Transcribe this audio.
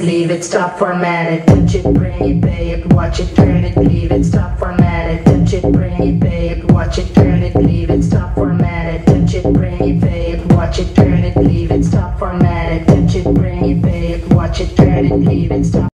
leave it, stop, format it, touch it, bring it, pay it, watch it, turn it, leave it, stop, format it, touch it, bring it, pay it, watch it, turn it, leave it, stop, format it, touch it, bring it, pay it, watch it, turn it, leave it, stop, format it, touch it, bring it, pay it, watch it, turn it, leave it, stop.